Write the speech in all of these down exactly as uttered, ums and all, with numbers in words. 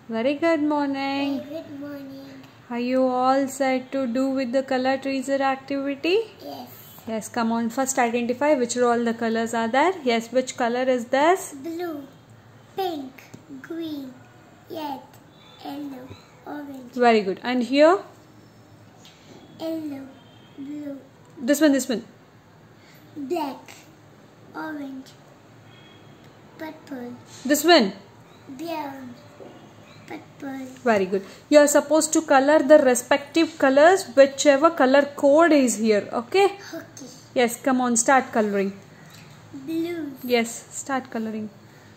Very good morning. Very good morning. Are you all set to do with the color treasure activity? Yes. Yes, come on. First identify which are all the colors are there. Yes, which color is this? Blue, pink, green, red, yellow, orange. Very good. And here? Yellow, blue. This one, this one. Black, orange, purple. This one? Brown, purple. Very good. You are supposed to color the respective colors, whichever color code is here. Okay? Okay. Yes, come on. Start coloring. Blue. Yes, start coloring.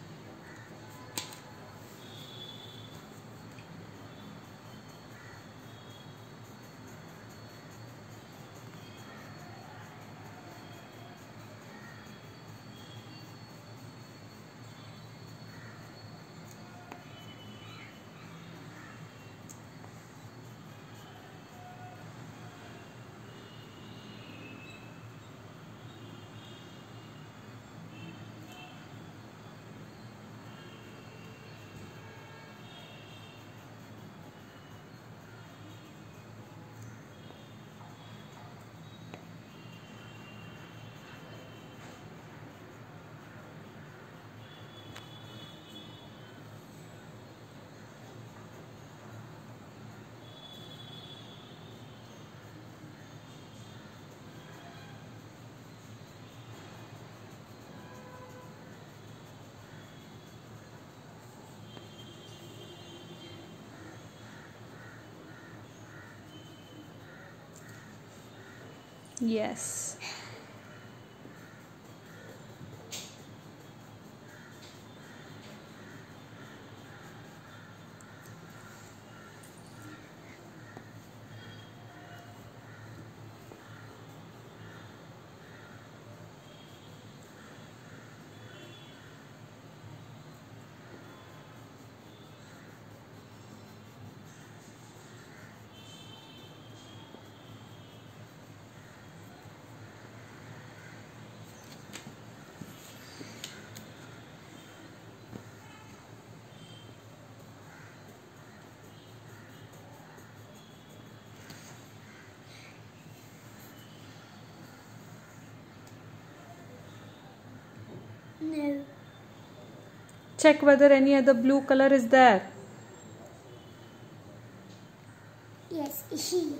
Yes. No. Check whether any other blue color is there. Yes, here.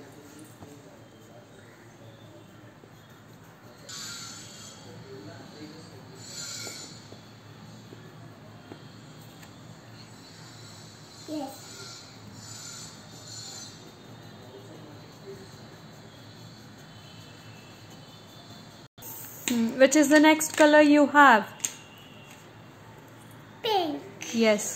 Yes. Hmm. Which is the next color you have? Pink. Yes.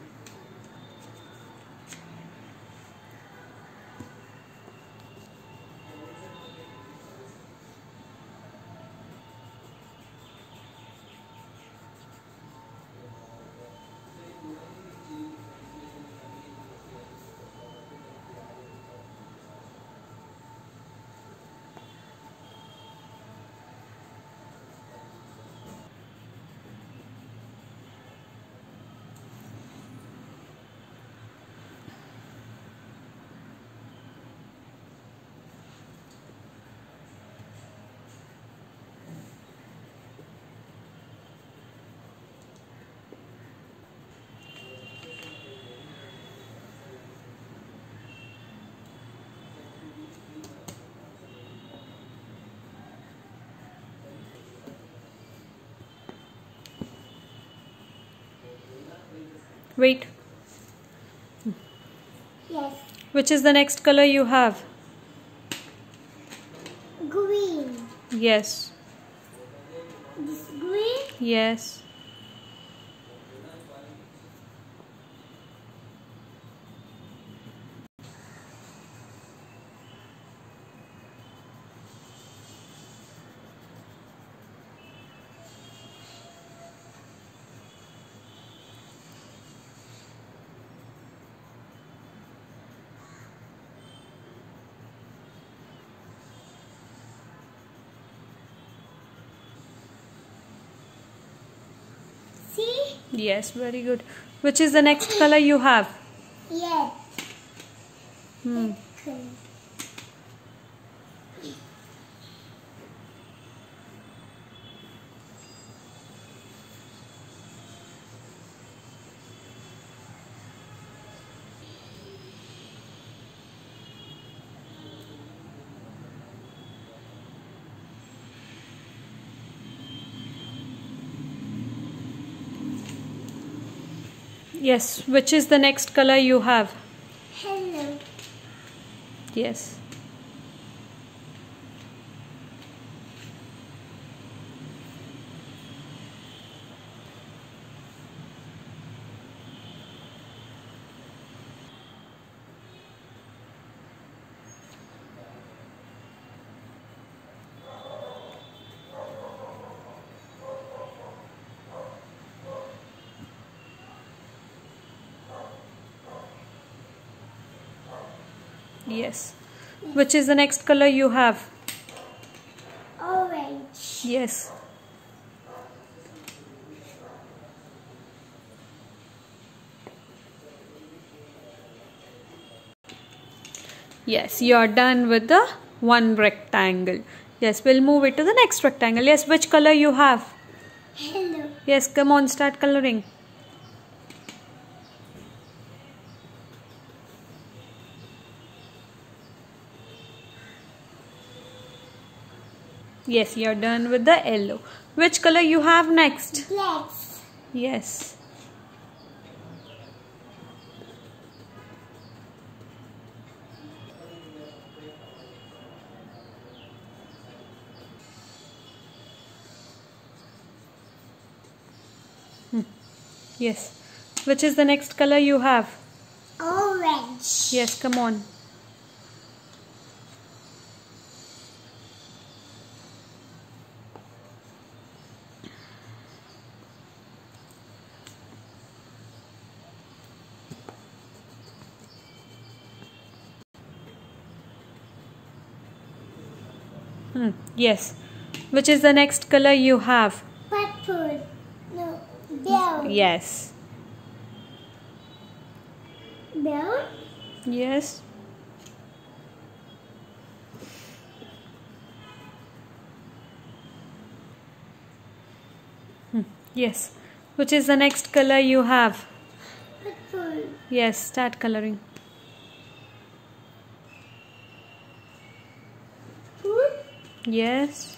Wait. Yes. Which is the next color you have? Green. Yes. This green. Yes. See? Yes, very good. Which is the next color you have? Yes. Hmm. Okay. Yes, which is the next color you have? Hello. Yes. Yes. Which is the next color you have? Orange. Yes. Yes, you are done with the one rectangle. Yes, we'll move it to the next rectangle. Yes, which color you have? Hello. Yes, come on, start coloring. Yes, you're done with the yellow. Which color you have next? Black. Yes. Hmm. Yes. Which is the next color you have? Orange. Yes, come on. Hmm. Yes. Which is the next color you have? Purple. No. Brown. Yes. Brown. Yes. Hmm. Yes. Which is the next color you have? Purple. Yes, start coloring. Food. Yes.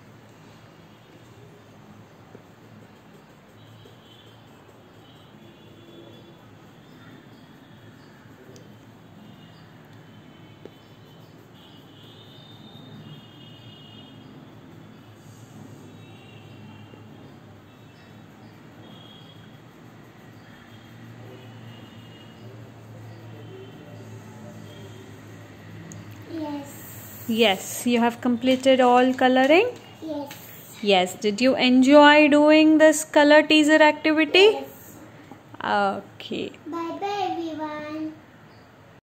Yes. Yes, you have completed all coloring? Yes. Yes. Did you enjoy doing this color teaser activity? Yes. Okay. Bye.